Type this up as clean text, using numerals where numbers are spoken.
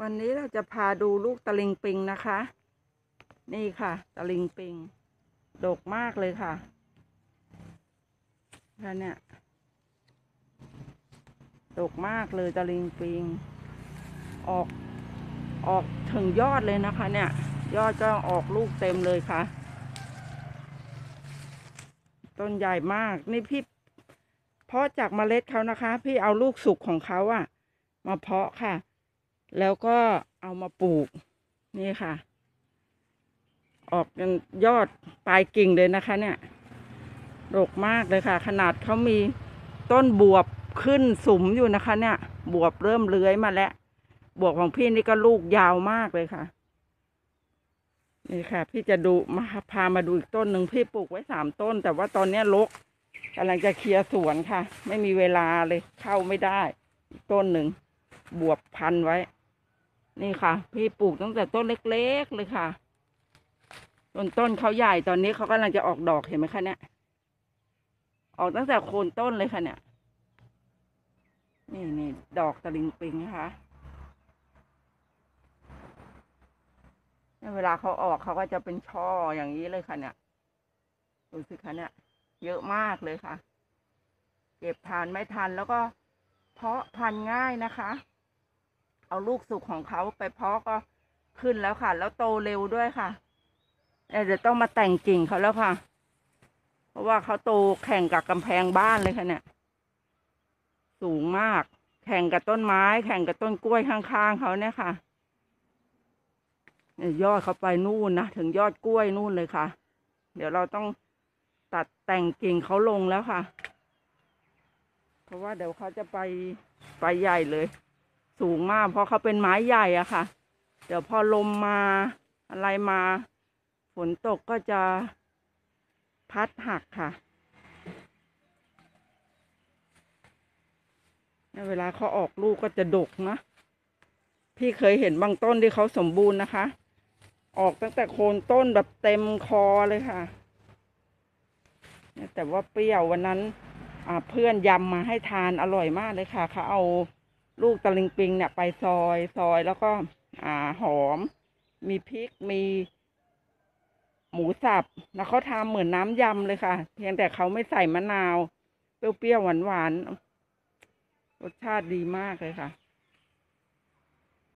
วันนี้เราจะพาดูลูกตะลิงปิงนะคะ นี่ค่ะตะลิงปิงดกมากเลยค่ะเนี่ยดกมากเลยตะลิงปิงออกถึงยอดเลยนะคะเนี่ยยอดก็ออกลูกเต็มเลยค่ะต้นใหญ่มากนี่พี่เพาะจากเมล็ดเขานะคะพี่เอาลูกสุกของเขาอะมาเพาะค่ะแล้วก็เอามาปลูกนี่ค่ะออกเป็นยอดปลายกิ่งเลยนะคะเนี่ยดกมากเลยค่ะขนาดเขามีต้นบวบขึ้นสุมอยู่นะคะเนี่ยบวบเริ่มเลื้อยมาแล้วบวบของพี่นี่ก็ลูกยาวมากเลยค่ะนี่ค่ะพี่จะดูพามาดูอีกต้นหนึ่งพี่ปลูกไว้3 ต้นแต่ว่าตอนนี้รกกำลังจะเคลียร์สวนค่ะไม่มีเวลาเลยเข้าไม่ได้อีกต้นหนึ่งบวบพันไว้นี่ค่ะพี่ปลูกตั้งแต่ต้นเล็กๆเลยค่ะต้นเขาใหญ่ตอนนี้เขากำลังจะออกดอกเห็นไหมคะเนี่ยออกตั้งแต่โคนต้นเลยค่ะเนี่ยนี่ดอกตะลิงปิงนะคะเวลาเขาออกเขาก็จะเป็นช่ออย่างนี้เลยค่ะเนี่ยดูสิคะเนี่ยเยอะมากเลยค่ะเก็บทานไม่ทันแล้วก็เพาะพันธุ์ง่ายนะคะเอาลูกสุกของเขาไปเพาะก็ขึ้นแล้วค่ะแล้วโตเร็วด้วยค่ะเดี๋ยวต้องมาแต่งกิ่งเขาแล้วค่ะเพราะว่าเขาโตแข่งกับกำแพงบ้านเลยค่ะเนี่ยสูงมากแข่งกับต้นไม้แข่งกับต้นกล้วยข้างๆเขาเนี่ยค่ะยอดเขาไปนู่นนะถึงยอดกล้วยนู่นเลยค่ะเดี๋ยวเราต้องตัดแต่งกิ่งเขาลงแล้วค่ะเพราะว่าเดี๋ยวเขาจะไปใหญ่เลยสูงมากเพราะเขาเป็นไม้ใหญ่อะค่ะเดี๋ยวพอลมมาอะไรมาฝนตกก็จะพัดหักค่ะเวลาเขาออกลูกก็จะดกนะพี่เคยเห็นบางต้นที่เขาสมบูรณ์นะคะออกตั้งแต่โคนต้นแบบเต็มคอเลยค่ะแต่ว่าเปรี้ยววันนั้นเพื่อนยำมาให้ทานอร่อยมากเลยค่ะเขาเอาลูกตะลิงปิงเนี่ยไปซอยแล้วก็หอมมีพริกมีหมูสับแล้วเขาทำเหมือนน้ำยำเลยค่ะเพียงแต่เขาไม่ใส่มะนาวเปรี้ยวๆหวานๆรสชาติดีมากเลยค่ะ